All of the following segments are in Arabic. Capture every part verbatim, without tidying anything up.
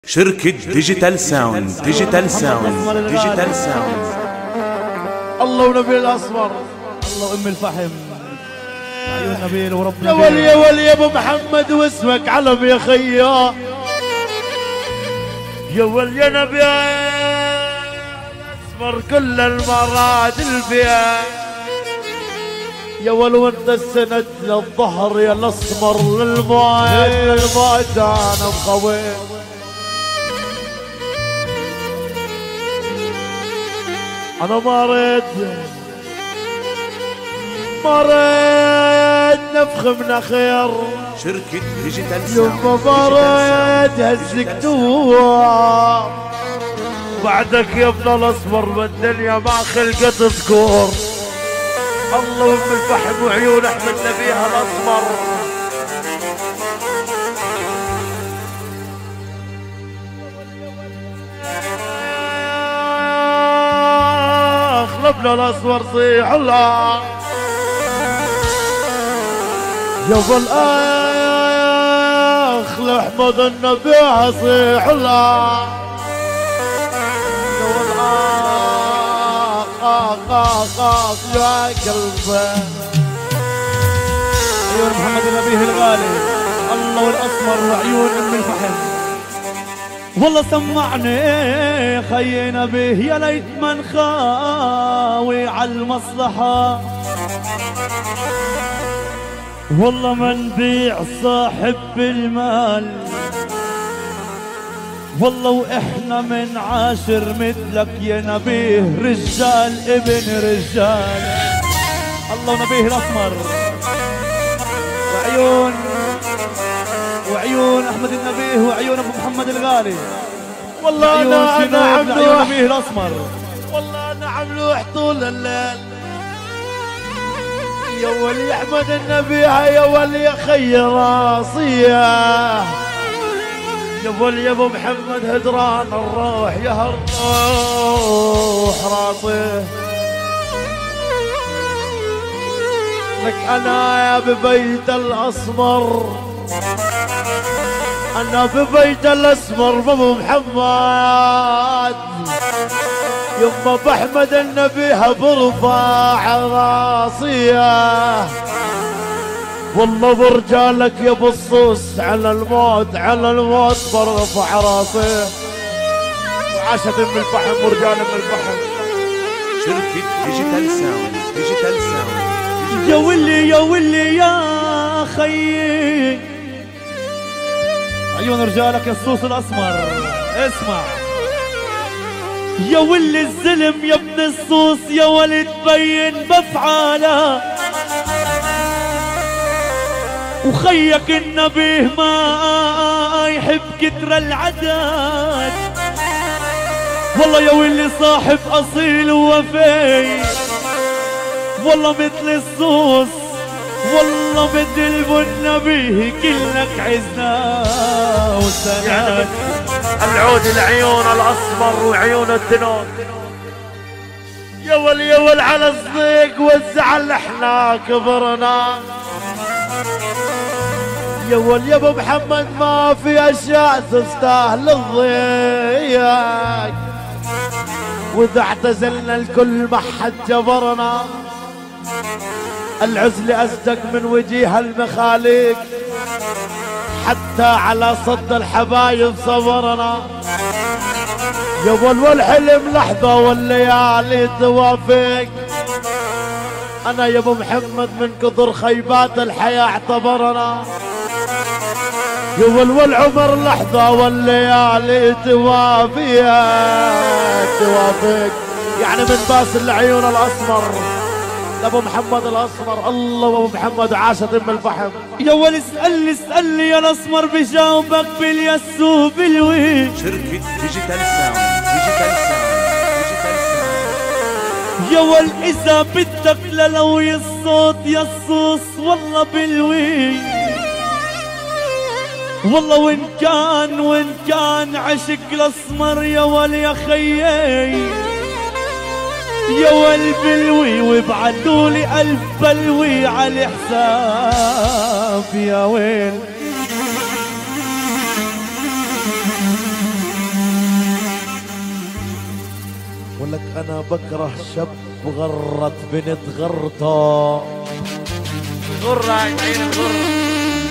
شركة ديجيتال ساوند ديجيتال ساوند ديجيتال ساوند. الله ونبي الأصفر، الله أم الفحم، عيون نبيل وربنا. يا ولي يا ولي يا أبو محمد واسمك علم يا خيا. يا ولي يا نبي الأصفر كل المرات الفيا. يا ول وانت السند للظهر يا الأسمر للموت للموت أنا مخوي. أنا ما ريت ما ريت نفخ من خير. شركة ديجيتال يوم ساوند ما ريت هزك دوار بعدك يا ابن الأصفر بالدنيا ما خلقت ذكور. الله وام الفحم وعيون احمد نبيها الأسمر. خلبنا الأسمر صيح الله يا ابو الاخ لاحمد النبي صيح الله يا ابو الاخ اخ اخ اخ يا قلبي. عيون محمد النبيه الغالي، الله والأسمر وعيون أم الفحم. والله سمعني خينا به يا ليت من خاوي على المصلحة. والله ما نبيع صاحب المال، والله واحنا من عاشر مثلك يا نبيه رجال ابن رجال. الله ونبيه الأسمر وعيون وعيون احمد النبيه وعيون ابو محمد الغالي. والله انا انا عيون عملوح نبيه الاسمر. والله انا عملوح طول الليل. يا ولي احمد النبي يا ولي خي راسيه. يا ولي يا ابو محمد هدران الروح يا الروح راسيه. لك انا يا ببيت الاسمر، انا ببيت الاسمر بابو محمد. يما بحمد النبي برفع راسيه. والله برجالك يا بصوص على الموت على الموت برفع راسيه. وعاشت ام الفحم ورجال ام الفحم. شركة ديجيتال ساوند ديجيتال ساوند. يا ولي يا ولي يا خيي، عيون رجالك يا الصوص الاسمر اسمع. يا ولي الزلم يا ابن الصوص يا ولي تبين بفعاله. وخيك النبيه ما يحب كتر العدد. والله يا ولي صاحب اصيل ووفي، والله مثل الصوص والله مثل النبي كلك عزنا وسلام. العود العيون الأصفر وعيون الدنون. يا ول يا ول على الصديق والزعل احنا كبرنا. يا ول يا ابو محمد ما في اشياء تستاهل الضيق. واذا اعتزلنا الكل ما حد جبرنا. العزل أصدق من وجيه المخاليق، حتى على صد الحبايب صبرنا. يا ول والحلم لحظة والليالي توافق. أنا يا أبو محمد من كثر خيبات الحياة اعتبرنا. يا ول والعمر لحظة والليالي توافق توافق. يعني من باس العيون الأسمر ابو محمد الاسمر. الله ابو محمد عاشت ام الفحم. يا ول اسألني اسألني يا الاسمر بجاوبك باليس وبالوي. شركة ديجيتال ساوند ديجيتال ساوند ديجيتال ساوند. يا ول اذا بدك للوي الصوت يا الصوص والله بالوي. والله وان كان وان كان عشق الاسمر يا ول يا خيي. يا ول بلوي وابعتولي ألف بلوي على حساب يا ويل. ولك انا بكره شب غرت بنت غرته. غرة عين الغرة.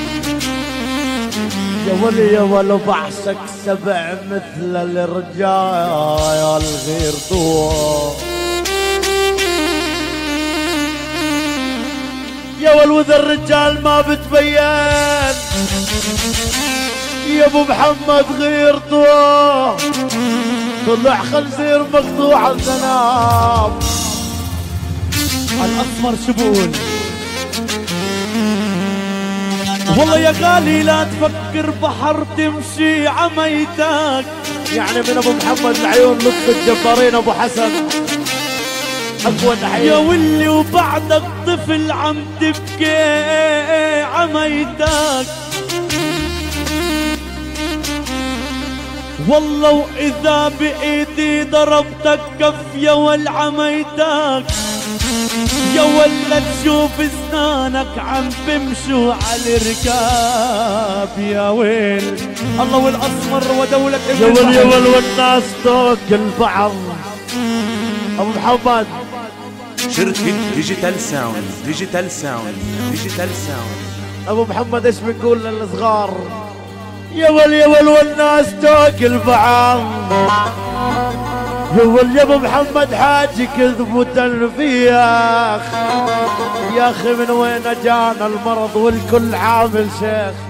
يا ولي يا ولو بعشق سبع مثل الرجال غير ضوء. يا ول وذا الرجال ما بتبين يا ابو محمد غير ضوء. طلع خنزير مقطوع الذناب. الاسمر شبول. والله يا غالي لا تفكر بحر تمشي عميتك. يعني من ابو محمد العيون لطف الجبارين ابو حسن اقوى تحيه. يا ولي وبعدك طفل عم تبكي عميتك. والله واذا بايدي ضربتك كف يا ول عميتك. يا ولا تشوف اسنانك عم بمشوا على الركاب. يا ويل الله والاسمر ودولة يا ول يا ول والناس توكل بعض. ابو محمد شركة ديجيتال ساوند. ديجيتال ساوند. ديجيتال ساوند. ابو محمد ايش بنقول للصغار؟ يا ول يا ول والناس توكل بعض. يا ول يا ابو محمد حاجي كذب وتلفيخ. يا اخي من وين جانا المرض والكل عامل شيخ.